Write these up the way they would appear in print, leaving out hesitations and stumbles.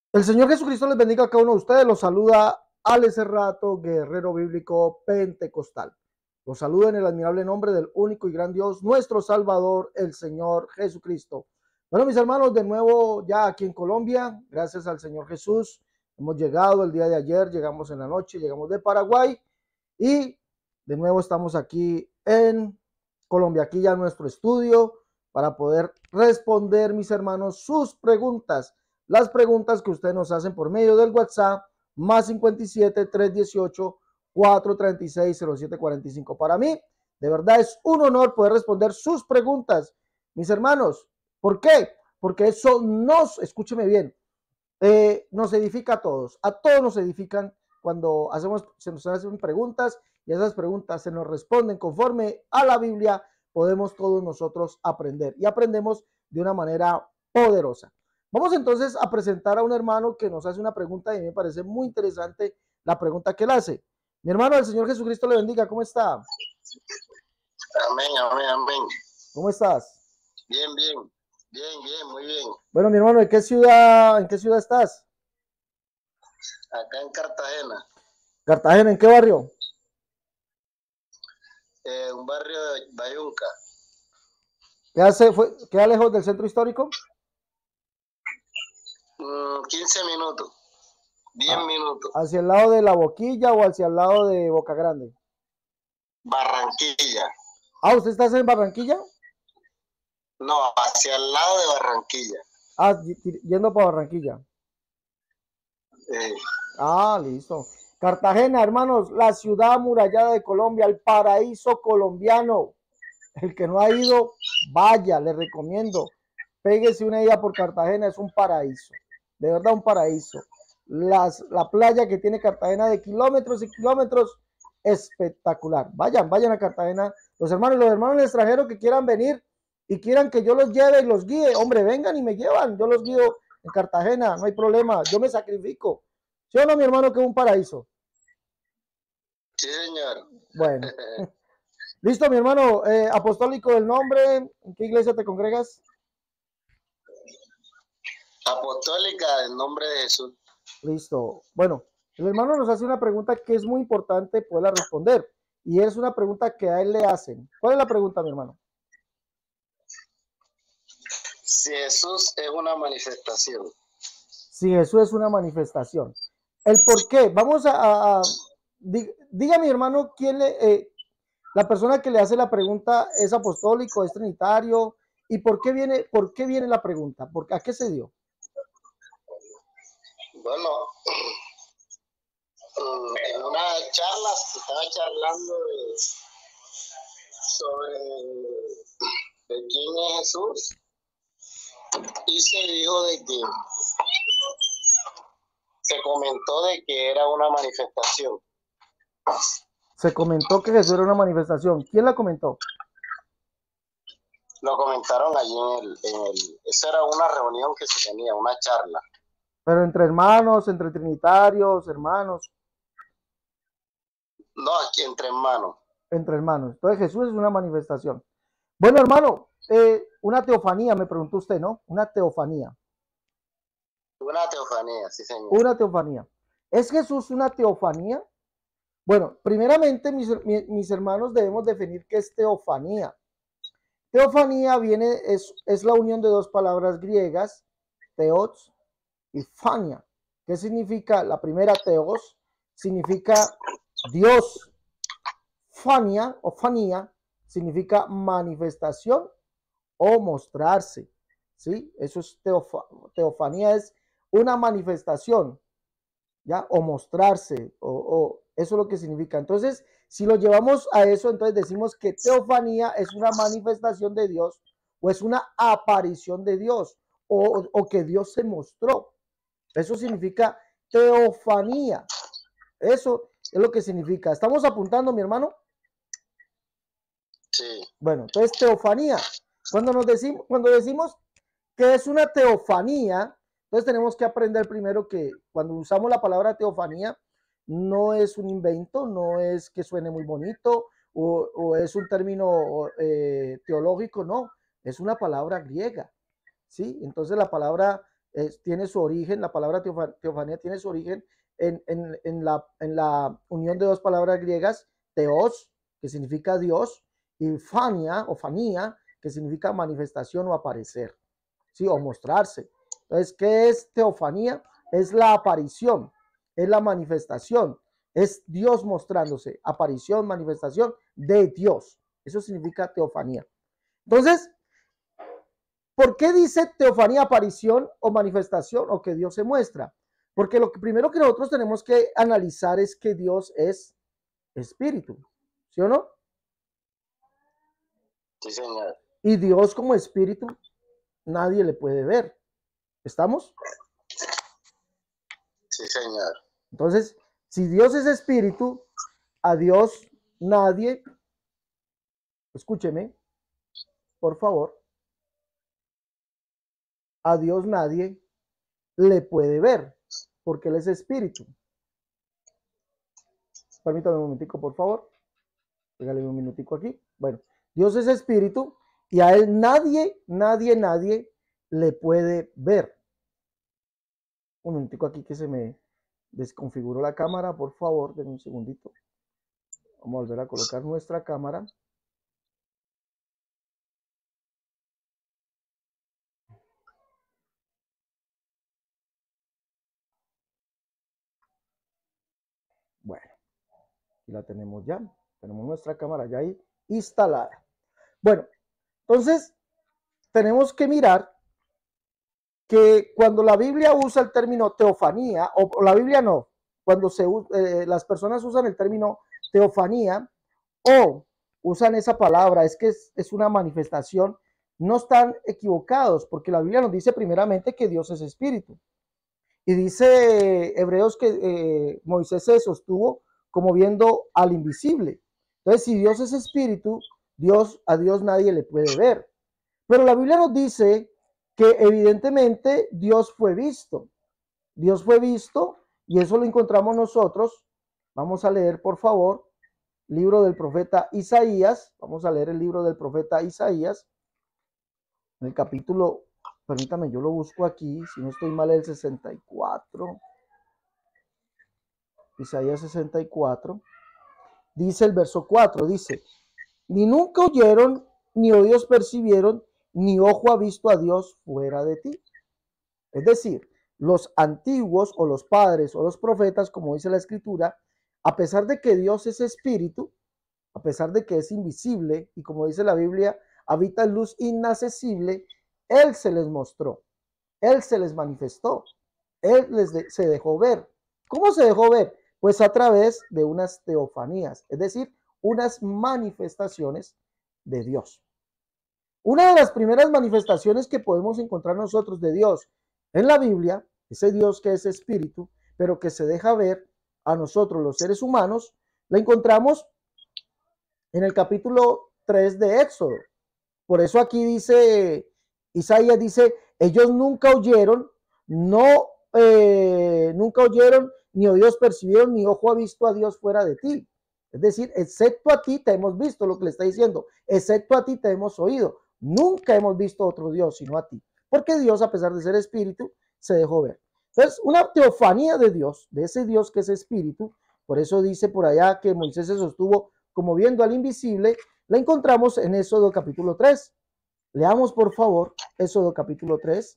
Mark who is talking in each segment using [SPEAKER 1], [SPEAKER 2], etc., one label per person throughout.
[SPEAKER 1] El Señor Jesucristo les bendiga a cada uno de ustedes. Los saluda Alex Serrato, guerrero bíblico pentecostal. Los saludo en el admirable nombre del único y gran Dios, nuestro Salvador, el Señor Jesucristo. Bueno, mis hermanos, de nuevo ya aquí en Colombia, gracias al Señor Jesús, hemos llegado el día de ayer, llegamos en la noche, llegamos de Paraguay y de nuevo estamos aquí en Colombia, aquí ya en nuestro estudio para poder responder, mis hermanos, sus preguntas. Las preguntas que ustedes nos hacen por medio del WhatsApp más 57 318 436 0745. Para mí, de verdad es un honor poder responder sus preguntas, mis hermanos. ¿Por qué? Porque eso nos, escúcheme bien, nos edifica a todos nos edifican cuando se nos hacen preguntas y esas preguntas se nos responden conforme a la Biblia, podemos todos nosotros aprender y aprendemos de una manera poderosa. Vamos entonces a presentar a un hermano que nos hace una pregunta y me parece muy interesante la pregunta que él hace. Mi hermano, el Señor Jesucristo le bendiga, ¿cómo está?
[SPEAKER 2] Amén, amén, amén.
[SPEAKER 1] ¿Cómo estás?
[SPEAKER 2] Bien, bien, bien, bien, muy bien.
[SPEAKER 1] Bueno, mi hermano, en qué ciudad estás?
[SPEAKER 2] Acá en Cartagena.
[SPEAKER 1] Cartagena, ¿en qué barrio?
[SPEAKER 2] Un barrio de Bayunca.
[SPEAKER 1] ¿Queda lejos del centro histórico?
[SPEAKER 2] 15 minutos, 10 minutos.
[SPEAKER 1] ¿Hacia el lado de La Boquilla o hacia el lado de Boca Grande?
[SPEAKER 2] Barranquilla.
[SPEAKER 1] ¿Usted está en Barranquilla?
[SPEAKER 2] No, hacia el lado de Barranquilla.
[SPEAKER 1] Yendo para Barranquilla.
[SPEAKER 2] Eh,
[SPEAKER 1] Listo. Cartagena, hermanos, la ciudad amurallada de Colombia, el paraíso colombiano. El que no ha ido, vaya, le recomiendo. Péguese una ida por Cartagena, es un paraíso. De verdad, un paraíso. La playa que tiene Cartagena de kilómetros y kilómetros, espectacular. Vayan a Cartagena. Los hermanos del extranjero que quieran venir y quieran que yo los lleve y los guíe, hombre, vengan y me llevan. Yo los guío en Cartagena, no hay problema. Yo me sacrifico. ¿Sí o no, mi hermano, que es un paraíso?
[SPEAKER 2] sí, señor.
[SPEAKER 1] Bueno. Listo, mi hermano, apostólico del nombre, ¿en qué iglesia te congregas?
[SPEAKER 2] Apostólica del nombre de Jesús.
[SPEAKER 1] Listo. Bueno, el hermano nos hace una pregunta que es muy importante poderla responder. Y es una pregunta que a él le hacen. ¿Cuál es la pregunta, mi hermano?
[SPEAKER 2] Si Jesús es una manifestación.
[SPEAKER 1] Si Jesús es una manifestación. ¿El por qué? Vamos diga, mi hermano, la persona que le hace la pregunta es apostólico, es trinitario. ¿Y por qué viene la pregunta? ¿A qué se dio?
[SPEAKER 2] Bueno, en una charla se estaba charlando sobre de quién es Jesús y se dijo de que se comentó de que era una manifestación.
[SPEAKER 1] Se comentó que Jesús era una manifestación. ¿Quién la comentó?
[SPEAKER 2] Lo comentaron allí esa era una reunión que se tenía, una charla.
[SPEAKER 1] Pero entre hermanos, entre trinitarios, hermanos.
[SPEAKER 2] No, aquí entre hermanos.
[SPEAKER 1] Entre hermanos. Entonces Jesús es una manifestación. Bueno, hermano, una teofanía, me preguntó usted, ¿no? Una teofanía.
[SPEAKER 2] Una teofanía, sí, señor.
[SPEAKER 1] Una teofanía. ¿Es Jesús una teofanía? Bueno, primeramente, mis hermanos, debemos definir qué es teofanía. Teofanía es la unión de dos palabras griegas, teos y fania. ¿Qué significa? La primera, teos, significa Dios. Fania o fanía significa manifestación o mostrarse. ¿Sí? Eso es teofanía, es una manifestación, ¿ya? O mostrarse, eso es lo que significa. Entonces, si lo llevamos a eso, entonces decimos que teofanía es una manifestación de Dios o es una aparición de Dios o que Dios se mostró. Eso significa teofanía. Eso es lo que significa. ¿Estamos apuntando, mi hermano?
[SPEAKER 2] Sí.
[SPEAKER 1] Bueno, entonces teofanía. Cuando decimos que es una teofanía, entonces tenemos que aprender primero que cuando usamos la palabra teofanía, no es un invento, no es que suene muy bonito o es un término teológico, no, es una palabra griega, ¿sí? Entonces la palabra tiene su origen, la palabra teofanía tiene su origen en la unión de dos palabras griegas, teos, que significa Dios, y fania o fanía, que significa manifestación o aparecer, ¿sí? O mostrarse. Entonces, ¿qué es teofanía? Es la aparición, es la manifestación, es Dios mostrándose, aparición, manifestación de Dios. Eso significa teofanía. Entonces, ¿por qué dice teofanía, aparición o manifestación o que Dios se muestra? Porque lo primero que nosotros tenemos que analizar es que Dios es espíritu, ¿sí o no?
[SPEAKER 2] Sí, señor.
[SPEAKER 1] Y Dios como espíritu nadie le puede ver. ¿Estamos?
[SPEAKER 2] Sí, señor.
[SPEAKER 1] Entonces, si Dios es espíritu, a Dios nadie, escúcheme, por favor, a Dios nadie le puede ver, porque Él es espíritu. Permítame un momentico, por favor. Regáleme un minutico aquí. Bueno, Dios es espíritu y a Él nadie le puede ver. Un minutico aquí que se me desconfiguró la cámara, por favor, denme un segundito. Vamos a volver a colocar nuestra cámara. Bueno, aquí la tenemos ya. Tenemos nuestra cámara ya ahí instalada. Bueno, entonces tenemos que mirar que cuando la Biblia usa el término teofanía, o la Biblia no, cuando las personas usan el término teofanía o usan esa palabra, es que es una manifestación, no están equivocados, porque la Biblia nos dice primeramente que Dios es espíritu. Y dice Hebreos que Moisés se sostuvo como viendo al invisible. Entonces, si Dios es espíritu, a Dios nadie le puede ver. Pero la Biblia nos dice que evidentemente Dios fue visto. Dios fue visto y eso lo encontramos nosotros. Vamos a leer, por favor, libro del profeta Isaías. Vamos a leer el libro del profeta Isaías. En el capítulo, permítame, yo lo busco aquí, si no estoy mal, el 64. Isaías 64. Dice el verso 4, dice, ni nunca oyeron, ni oídos percibieron, ni ojo ha visto a Dios fuera de ti. Es decir, los antiguos o los padres o los profetas, como dice la escritura, a pesar de que Dios es espíritu, a pesar de que es invisible y como dice la Biblia, habita en luz inaccesible, Él se les mostró, Él se les manifestó, Él se dejó ver. ¿Cómo se dejó ver? Pues a través de unas teofanías, es decir, unas manifestaciones de Dios. Una de las primeras manifestaciones que podemos encontrar nosotros de Dios en la Biblia, ese Dios que es espíritu, pero que se deja ver a nosotros los seres humanos, la encontramos en el capítulo 3 de Éxodo. Por eso aquí dice, Isaías dice, ellos nunca oyeron, nunca oyeron, ni oídos percibieron, ni ojo ha visto a Dios fuera de ti. Es decir, excepto a ti te hemos visto, lo que le está diciendo, excepto a ti te hemos oído. Nunca hemos visto otro Dios sino a ti. Porque Dios, a pesar de ser espíritu, se dejó ver. Entonces, una teofanía de Dios, de ese Dios que es espíritu, por eso dice por allá que Moisés se sostuvo como viendo al invisible, la encontramos en Éxodo capítulo 3. Leamos por favor Éxodo capítulo 3.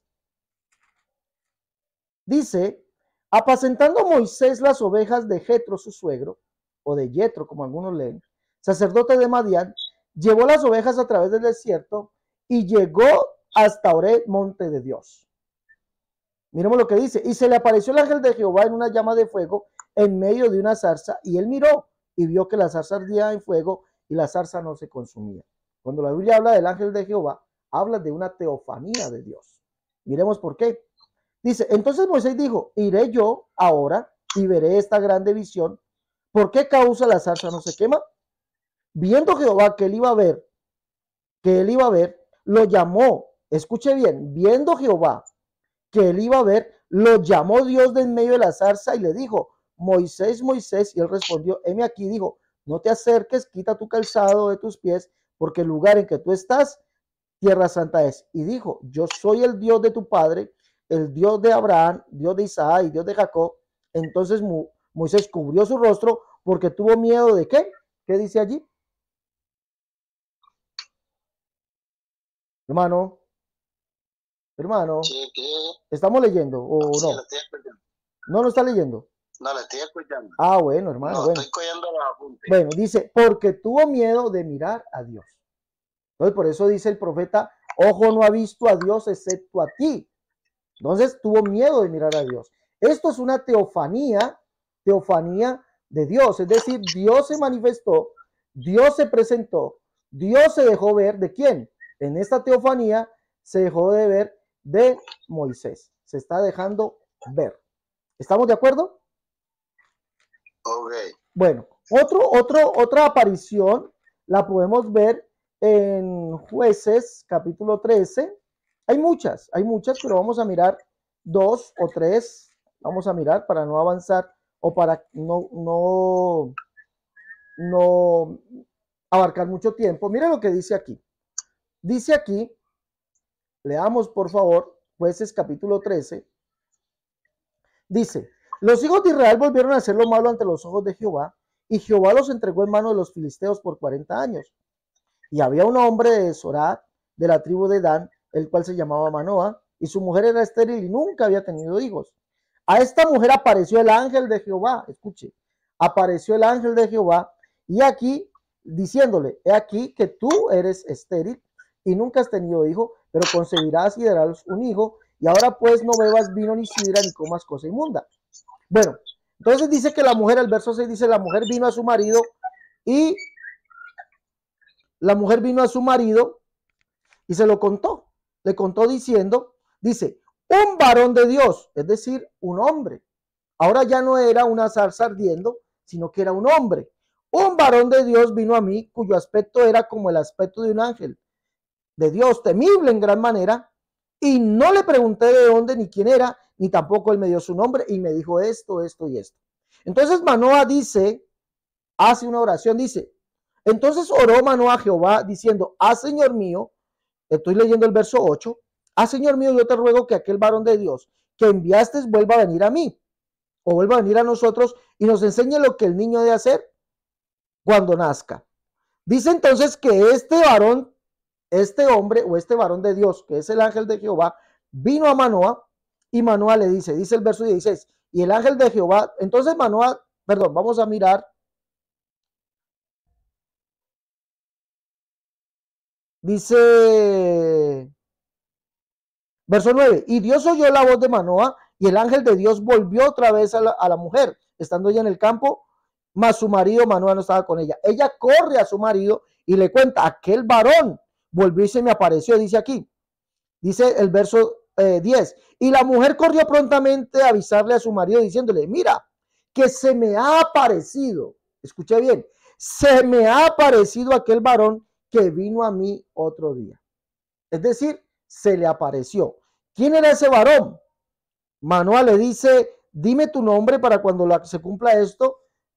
[SPEAKER 1] Dice, apacentando Moisés las ovejas de Jetro su suegro, o de Yetro como algunos leen, sacerdote de Madián, llevó las ovejas a través del desierto y llegó hasta Oreb, monte de Dios. Miremos lo que dice, y se le apareció el ángel de Jehová en una llama de fuego en medio de una zarza, y él miró y vio que la zarza ardía en fuego y la zarza no se consumía. Cuando la Biblia habla del ángel de Jehová, habla de una teofanía de Dios. Miremos por qué. Dice, entonces Moisés dijo, iré yo ahora y veré esta grande visión. ¿Por qué causa la zarza no se quema? Viendo Jehová que él iba a ver, lo llamó. Escuche bien, viendo Jehová que él iba a ver, lo llamó Dios de en medio de la zarza y le dijo, Moisés, Moisés, y él respondió, heme aquí, dijo, no te acerques, quita tu calzado de tus pies, porque el lugar en que tú estás, tierra santa es. Y dijo, yo soy el Dios de tu padre, el Dios de Abraham, Dios de Isaac y Dios de Jacob. Entonces Moisés cubrió su rostro porque tuvo miedo de ¿qué? ¿Qué dice allí? Hermano,
[SPEAKER 2] Sí, ¿qué?
[SPEAKER 1] ¿estamos leyendo o
[SPEAKER 2] Sí,
[SPEAKER 1] no?
[SPEAKER 2] lo estoy escuchando.
[SPEAKER 1] ¿No lo está leyendo?
[SPEAKER 2] No, lo estoy escuchando.
[SPEAKER 1] Ah, bueno, hermano,
[SPEAKER 2] No,
[SPEAKER 1] bueno.
[SPEAKER 2] estoy cogiendo los apuntes.
[SPEAKER 1] Bueno, dice, porque tuvo miedo de mirar a Dios. Entonces, por eso dice el profeta, ojo no ha visto a Dios excepto a ti. Entonces, tuvo miedo de mirar a Dios. Esto es una teofanía de Dios. Es decir, Dios se manifestó, Dios se presentó, Dios se dejó ver. ¿De quién? En esta teofanía se dejó de ver de Moisés. Se está dejando ver. ¿Estamos de acuerdo?
[SPEAKER 2] Ok.
[SPEAKER 1] Bueno, otra aparición la podemos ver en Jueces, capítulo 13. Hay muchas, pero vamos a mirar 2 o 3. Vamos a mirar para no avanzar o para no abarcar mucho tiempo. Mira lo que dice aquí. Dice aquí, leamos por favor, Jueces, capítulo 13. Dice, los hijos de Israel volvieron a hacer lo malo ante los ojos de Jehová, y Jehová los entregó en manos de los filisteos por 40 años. Y había un hombre de Sorat, de la tribu de Dan, el cual se llamaba Manoah, y su mujer era estéril y nunca había tenido hijos. A esta mujer apareció el ángel de Jehová, escuche, apareció el ángel de Jehová, y aquí, diciéndole, he aquí que tú eres estéril y nunca has tenido hijo, pero concebirás y darás un hijo, y ahora pues no bebas vino ni sidra ni comas cosa inmunda. Bueno, entonces dice que la mujer, el verso 6 dice, la mujer vino a su marido y se lo contó. Le contó diciendo, dice, un varón de Dios, es decir, un hombre. Ahora ya no era una zarza ardiendo, sino que era un hombre. Un varón de Dios vino a mí, cuyo aspecto era como el aspecto de un ángel de Dios, temible en gran manera, y no le pregunté de dónde ni quién era, ni tampoco él me dio su nombre, y me dijo esto, esto y esto. Entonces Manoah dice, hace una oración, dice, entonces oró Manoah a Jehová diciendo, Señor mío, estoy leyendo el verso 8, Señor mío, yo te ruego que aquel varón de Dios que enviaste vuelva a venir a mí, o vuelva a venir a nosotros y nos enseñe lo que el niño debe hacer cuando nazca. Dice entonces que este hombre o este varón de Dios, que es el ángel de Jehová, vino a Manoah y Manoah le dice el verso 16, y el ángel de Jehová, entonces Manoah, perdón, vamos a mirar, dice, verso 9, y Dios oyó la voz de Manoah y el ángel de Dios volvió otra vez a la mujer, estando ella en el campo, mas su marido Manoah no estaba con ella. Ella corre a su marido y le cuenta, aquel varón volvió y se me apareció, dice aquí. Dice el verso 10. Y la mujer corrió prontamente a avisarle a su marido diciéndole, mira, que se me ha aparecido, escuché bien, se me ha aparecido aquel varón que vino a mí otro día. Es decir, se le apareció. ¿Quién era ese varón? Manoah le dice, dime tu nombre para cuando se cumpla esto,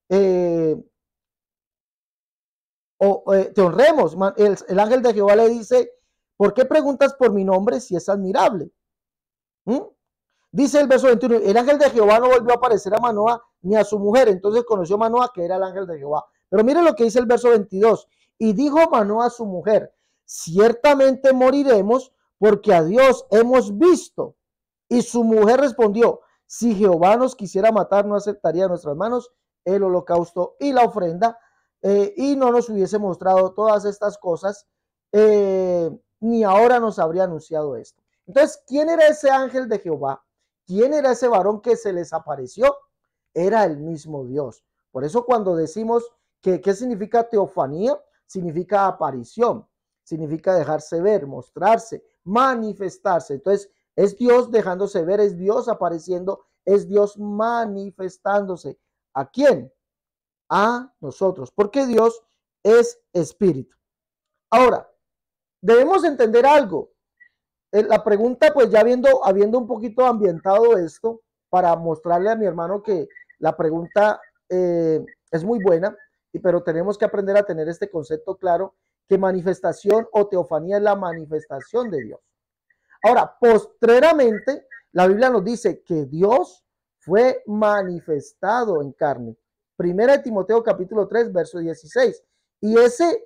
[SPEAKER 1] te honremos. El ángel de Jehová le dice, ¿por qué preguntas por mi nombre si es admirable? Dice el verso 21, el ángel de Jehová no volvió a aparecer a Manoah ni a su mujer, entonces conoció Manoah que era el ángel de Jehová. Pero mire lo que dice el verso 22, y dijo Manoah a su mujer, ciertamente moriremos porque a Dios hemos visto. Y su mujer respondió, si Jehová nos quisiera matar, no aceptaría en nuestras manos el holocausto y la ofrenda, y no nos hubiese mostrado todas estas cosas, ni ahora nos habría anunciado esto. Entonces, ¿quién era ese ángel de Jehová? ¿Quién era ese varón que se les apareció? Era el mismo Dios. Por eso cuando decimos que ¿qué significa teofanía? Significa aparición, significa dejarse ver, mostrarse, manifestarse. Entonces, es Dios dejándose ver, es Dios apareciendo, es Dios manifestándose. ¿A quién? A nosotros, porque Dios es espíritu. Ahora, debemos entender algo. La pregunta, pues ya habiendo un poquito ambientado esto, para mostrarle a mi hermano que la pregunta es muy buena, pero tenemos que aprender a tener este concepto claro, que manifestación o teofanía es la manifestación de Dios. Ahora, postreramente, La Biblia nos dice que Dios fue manifestado en carne. Primera de Timoteo capítulo 3, verso 16. Y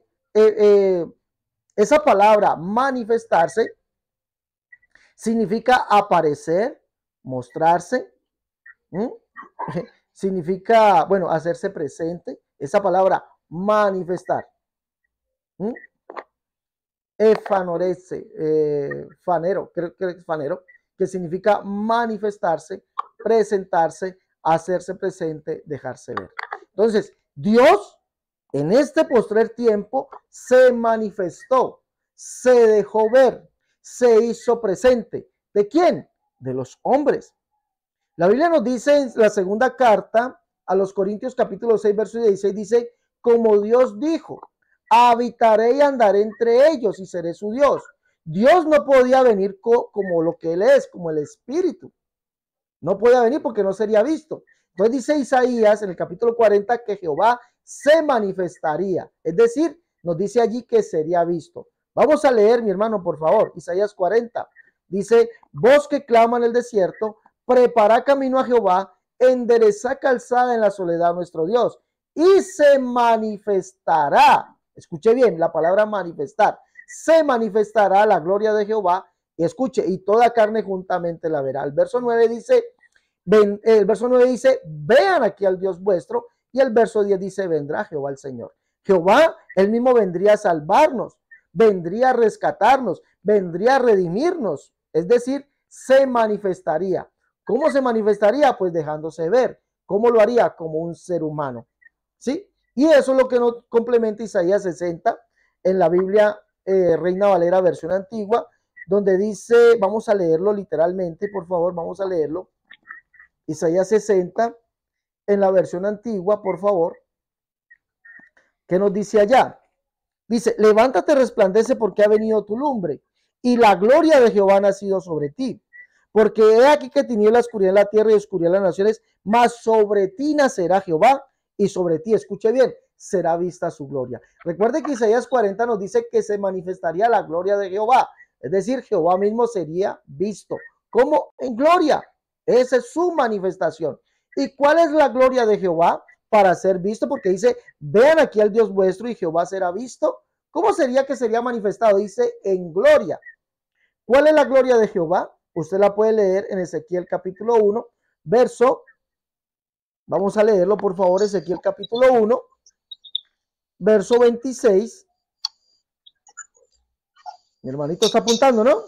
[SPEAKER 1] esa palabra manifestarse significa aparecer, mostrarse, significa, bueno, hacerse presente. Esa palabra manifestar. Fanero, creo que es fanero, que significa manifestarse, presentarse, hacerse presente, dejarse ver. Entonces, Dios en este postrer tiempo se manifestó, se dejó ver, se hizo presente. ¿De quién? De los hombres. La Biblia nos dice en la segunda carta a los Corintios capítulo 6, verso 16, dice, como Dios dijo, habitaré y andaré entre ellos y seré su Dios. Dios no podía venir como lo que Él es, como el Espíritu. No podía venir porque no sería visto. Entonces dice Isaías en el capítulo 40 que Jehová se manifestaría. Es decir, nos dice allí que sería visto. Vamos a leer, mi hermano, por favor, Isaías 40. Dice, voz que clama en el desierto, prepara camino a Jehová, endereza calzada en la soledad nuestro Dios, y se manifestará. Escuche bien la palabra manifestar. Se manifestará la gloria de Jehová. Escuche, y toda carne juntamente la verá. El verso 9 dice, vean aquí al Dios vuestro. Y el verso 10 dice, vendrá Jehová el Señor. Jehová, él mismo vendría a salvarnos, vendría a rescatarnos, vendría a redimirnos. Es decir, se manifestaría. ¿Cómo se manifestaría? Pues dejándose ver. ¿Cómo lo haría? Como un ser humano. ¿Sí? Y eso es lo que nos complementa Isaías 60 en la Biblia Reina Valera versión antigua, donde dice, vamos a leerlo literalmente, por favor, vamos a leerlo. Isaías 60 en la versión antigua, por favor. ¿Qué nos dice allá? Dice, levántate, resplandece porque ha venido tu lumbre y la gloria de Jehová ha nacido sobre ti. Porque he aquí que tinieblas oscuridad en la tierra y oscuridad en las naciones, mas sobre ti nacerá Jehová y sobre ti, escuche bien, será vista su gloria. Recuerde que Isaías 40 nos dice que se manifestaría la gloria de Jehová. Es decir, Jehová mismo sería visto. ¿Cómo? En gloria. Esa es su manifestación. ¿Y cuál es la gloria de Jehová para ser visto? Porque dice, vean aquí al Dios vuestro y Jehová será visto. ¿Cómo sería que sería manifestado? Dice, en gloria. ¿Cuál es la gloria de Jehová? Usted la puede leer en Ezequiel capítulo 1, verso, vamos a leerlo por favor, Ezequiel capítulo 1, verso 26. Mi hermanito está apuntando, ¿no?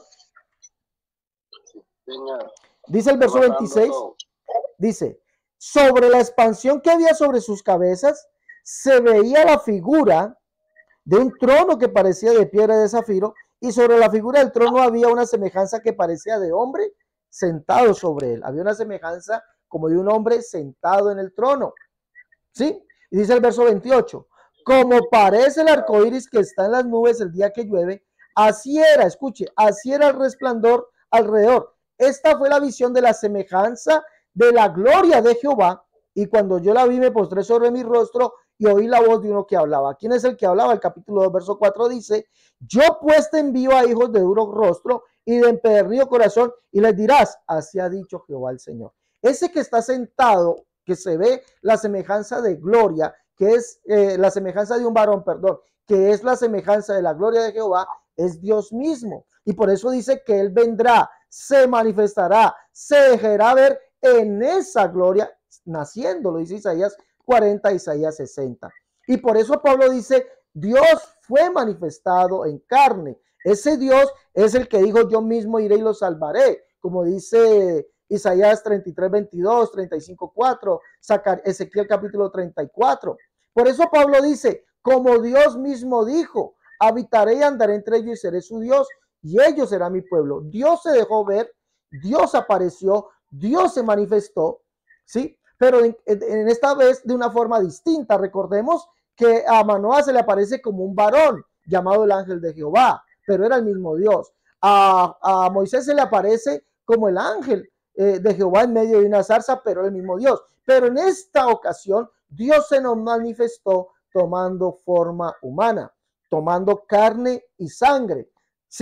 [SPEAKER 1] Dice el verso 26, dice, sobre la expansión que había sobre sus cabezas, se veía la figura de un trono que parecía de piedra de zafiro, y sobre la figura del trono había una semejanza que parecía de hombre sentado sobre él. Había una semejanza como de un hombre sentado en el trono. ¿Sí? Y dice el verso 28, como parece el arco iris que está en las nubes el día que llueve, así era, escuche, así era el resplandor alrededor. Esta fue la visión de la semejanza de la gloria de Jehová, y cuando yo la vi me postré sobre mi rostro y oí la voz de uno que hablaba. ¿Quién es el que hablaba? El capítulo 2, verso 4 dice, yo pues te envío a hijos de duro rostro y de empedernido corazón, y les dirás, así ha dicho Jehová el Señor. Ese que está sentado, que se ve la semejanza de gloria, que es la semejanza de un varón, perdón, que es la semejanza de la gloria de Jehová, es Dios mismo. Y por eso dice que Él vendrá, se manifestará, se dejará ver en esa gloria, naciendo, lo dice Isaías 40, Isaías 60. Y por eso Pablo dice, Dios fue manifestado en carne. Ese Dios es el que dijo, yo mismo iré y lo salvaré, como dice Isaías 33, 22, 35, 4, Ezequiel capítulo 34. Por eso Pablo dice, como Dios mismo dijo, habitaré y andaré entre ellos y seré su Dios, y ellos serán mi pueblo. Dios se dejó ver, Dios apareció, Dios se manifestó, ¿sí? Pero en esta vez de una forma distinta. Recordemos que a Manoah se le aparece como un varón llamado el ángel de Jehová, pero era el mismo Dios. A Moisés se le aparece como el ángel de Jehová en medio de una zarza, pero era el mismo Dios. Pero en esta ocasión Dios se nos manifestó tomando forma humana, tomando carne y sangre, ¿sí?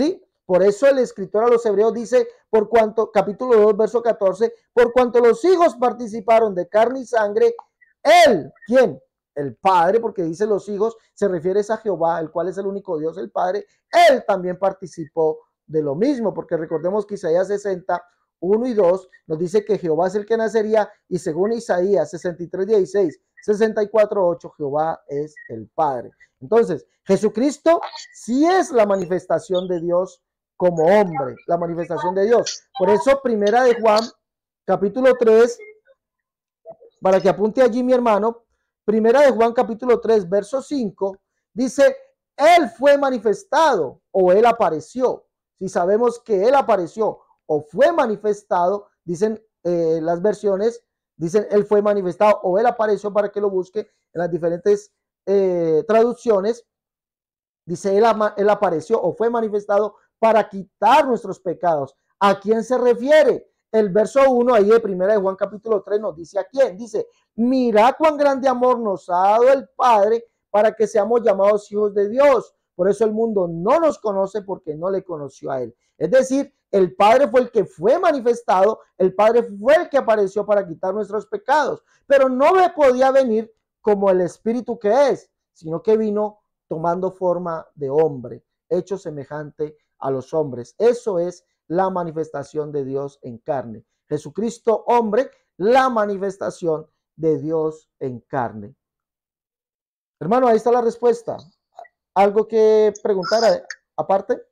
[SPEAKER 1] Por eso el escritor a los Hebreos dice, por cuanto, capítulo 2, verso 14, por cuanto los hijos participaron de carne y sangre, él, ¿quién? El Padre, porque dice los hijos, se refiere a Jehová, el cual es el único Dios, el Padre, él también participó de lo mismo, porque recordemos que Isaías 60, 1 y 2 nos dice que Jehová es el que nacería, y según Isaías 63, 16, 64, 8, Jehová es el Padre. Entonces, Jesucristo sí es la manifestación de Dios como hombre, la manifestación de Dios. Por eso, primera de Juan, capítulo 3, para que apunte allí mi hermano, primera de Juan, capítulo 3, verso 5, dice, él fue manifestado o él apareció. Si sabemos que él apareció o fue manifestado, dicen las versiones, dicen él fue manifestado o él apareció, para que lo busque en las diferentes traducciones. Dice, él apareció o fue manifestado para quitar nuestros pecados. ¿A quién se refiere? El verso 1 ahí de primera de Juan capítulo 3 nos dice a quién. Dice, mira cuán grande amor nos ha dado el Padre para que seamos llamados hijos de Dios. Por eso el mundo no nos conoce, porque no le conoció a él. Es decir, el Padre fue el que fue manifestado, el Padre fue el que apareció para quitar nuestros pecados, pero no me podía venir como el Espíritu que es, sino que vino tomando forma de hombre, hecho semejante a los hombres. Eso es la manifestación de Dios en carne. Jesucristo, hombre, la manifestación de Dios en carne. Hermano, ahí está la respuesta. ¿Algo que preguntar aparte?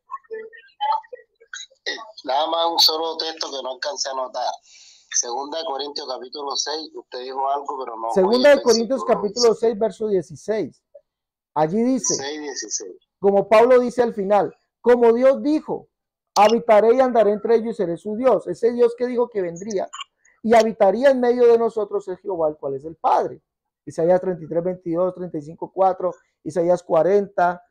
[SPEAKER 2] Nada más un solo texto que no alcancé a notar. Segunda de Corintios capítulo 6, usted dijo algo, pero no.
[SPEAKER 1] Segunda de Corintios capítulo 6, verso 16. Allí dice,
[SPEAKER 2] 6, 16.
[SPEAKER 1] Como Pablo dice al final, como Dios dijo, habitaré y andaré entre ellos y seré su Dios. Ese Dios que dijo que vendría y habitaría en medio de nosotros es Jehová, el cual es el Padre. Isaías 33, 22, 35, 4, Isaías 40,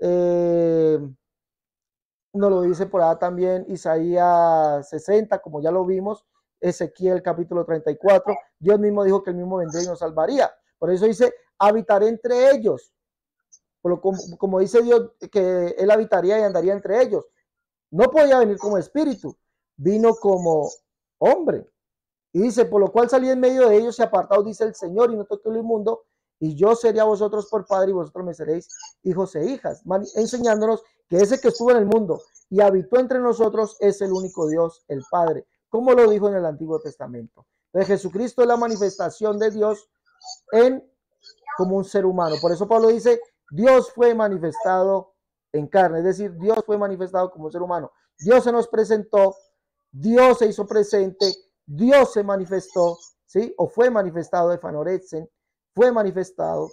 [SPEAKER 1] nos lo dice por allá también Isaías 60, como ya lo vimos, Ezequiel capítulo 34, Dios mismo dijo que él mismo vendría y nos salvaría. Por eso dice, habitaré entre ellos. Como dice Dios, que él habitaría y andaría entre ellos. No podía venir como espíritu, vino como hombre. Y dice, por lo cual salí en medio de ellos y apartados, dice el Señor, y no toqué lo inmundo, y yo seré a vosotros por padre, y vosotros me seréis hijos e hijas, enseñándonos que ese que estuvo en el mundo y habitó entre nosotros es el único Dios, el Padre, como lo dijo en el Antiguo Testamento. Entonces Jesucristo es la manifestación de Dios como un ser humano. Por eso Pablo dice, Dios fue manifestado en carne, es decir, Dios fue manifestado como un ser humano. Dios se nos presentó, Dios se hizo presente, Dios se manifestó, ¿sí? O fue manifestado de Fanoretzen, fue manifestado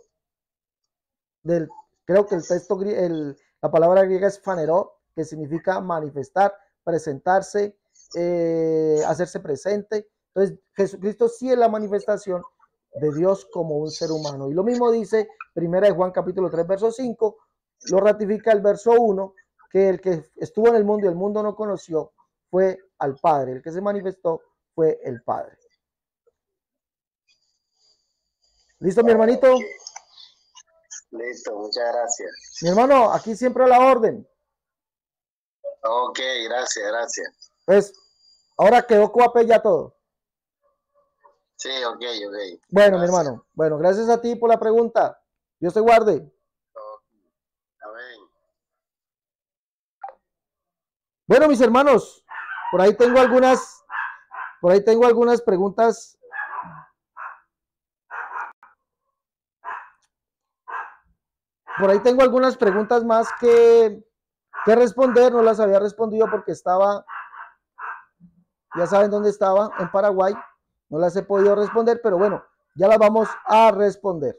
[SPEAKER 1] creo que el texto, la palabra griega es faneró, que significa manifestar, presentarse, hacerse presente. Entonces, Jesucristo sí es la manifestación de Dios como un ser humano. Y lo mismo dice primera de Juan capítulo 3, verso 5, lo ratifica el verso 1, que el que estuvo en el mundo y el mundo no conoció fue al Padre. El que se manifestó fue el Padre. ¿Listo, mi hermanito?
[SPEAKER 2] Listo, muchas gracias.
[SPEAKER 1] Mi hermano, aquí siempre a la orden.
[SPEAKER 2] Ok, gracias.
[SPEAKER 1] Pues, ahora quedó coape ya todo.
[SPEAKER 2] Sí, ok.
[SPEAKER 1] Bueno, gracias. Mi hermano. Bueno, gracias a ti por la pregunta. Dios te guarde.
[SPEAKER 2] Amén.
[SPEAKER 1] Bueno, mis hermanos, por ahí tengo algunas preguntas. Por ahí tengo algunas preguntas más que responder. No las había respondido porque estaba, ya saben dónde estaba, en Paraguay. No las he podido responder, pero bueno, ya las vamos a responder.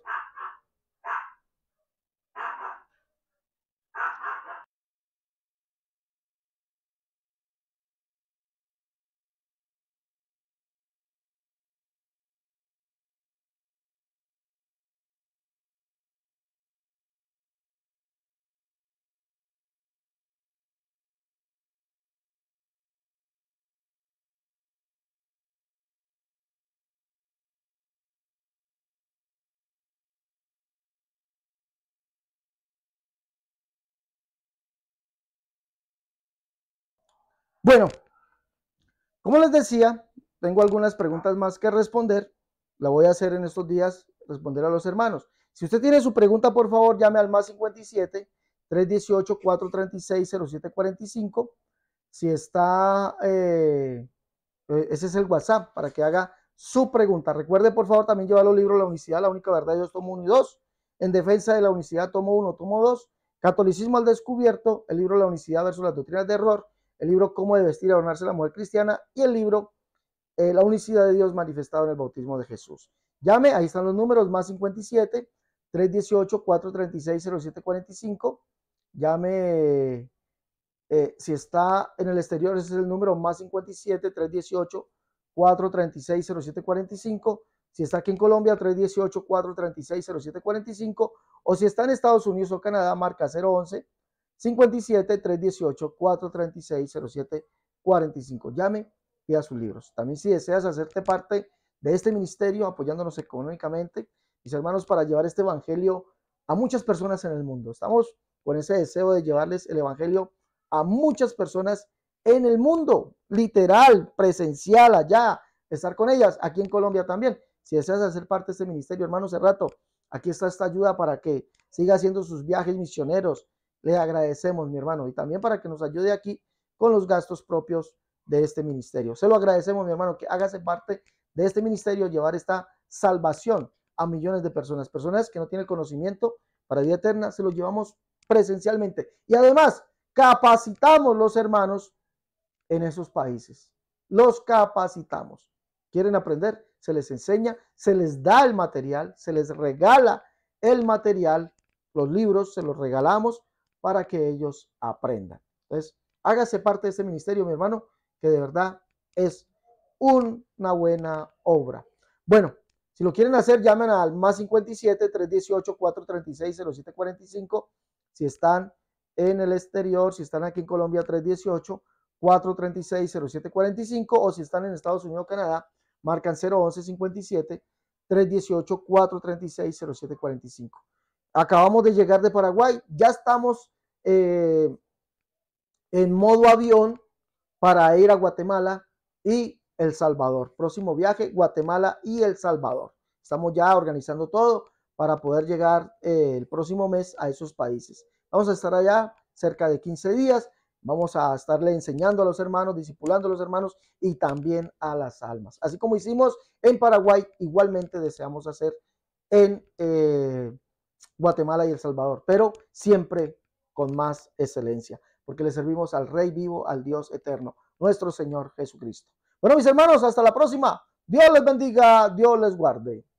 [SPEAKER 1] Bueno, como les decía, tengo algunas preguntas más que responder. La voy a hacer en estos días, responder a los hermanos. Si usted tiene su pregunta, por favor, llame al más 57 318 436 0745. Si está, ese es el WhatsApp para que haga su pregunta. Recuerde, por favor, también llevar los libros La Unicidad, La Única Verdad de Dios, tomo 1 y 2. En Defensa de la Unicidad, tomo 1, tomo 2. Catolicismo al Descubierto, el libro La Unicidad versus las Doctrinas de Error, el libro Cómo de vestir y adornarse la mujer cristiana y el libro La unicidad de Dios manifestado en el bautismo de Jesús. Llame, ahí están los números, más 57 318 436 0745. Llame, si está en el exterior, ese es el número más 57 318 436 0745. Si está aquí en Colombia, 318 436 0745. O si está en Estados Unidos o Canadá, marca 011 57 318 436 0745. Llame, pida sus libros. También, si deseas hacerte parte de este ministerio apoyándonos económicamente, mis hermanos, para llevar este evangelio a muchas personas en el mundo. Estamos con ese deseo de llevarles el evangelio a muchas personas en el mundo, literal, presencial, allá, estar con ellas, aquí en Colombia también. Si deseas hacer parte de este ministerio, hermano Cerrato, aquí está esta ayuda para que siga haciendo sus viajes misioneros. Le agradecemos, mi hermano, y también para que nos ayude aquí con los gastos propios de este ministerio. Se lo agradecemos, mi hermano, que hágase parte de este ministerio, llevar esta salvación a millones de personas, personas que no tienen conocimiento para vida eterna, se los llevamos presencialmente. Y además, capacitamos los hermanos en esos países. Los capacitamos. ¿Quieren aprender? Se les enseña, se les da el material, se les regala el material, los libros se los regalamos para que ellos aprendan. Entonces, hágase parte de este ministerio, mi hermano, que de verdad es una buena obra. Bueno, si lo quieren hacer, llamen al más 57 318 436 0745. Si están en el exterior, si están aquí en Colombia, 318 436 0745, o si están en Estados Unidos o Canadá, marcan 011 57 318 436 0745. Acabamos de llegar de Paraguay, ya estamos en modo avión para ir a Guatemala y El Salvador. Próximo viaje, Guatemala y El Salvador. Estamos ya organizando todo para poder llegar el próximo mes a esos países. Vamos a estar allá cerca de 15 días. Vamos a estarle enseñando a los hermanos, discipulando a los hermanos y también a las almas. Así como hicimos en Paraguay, igualmente deseamos hacer en Guatemala y El Salvador, pero siempre con más excelencia, porque le servimos al Rey vivo, al Dios eterno, nuestro Señor Jesucristo. Bueno, mis hermanos, hasta la próxima. Dios les bendiga, Dios les guarde.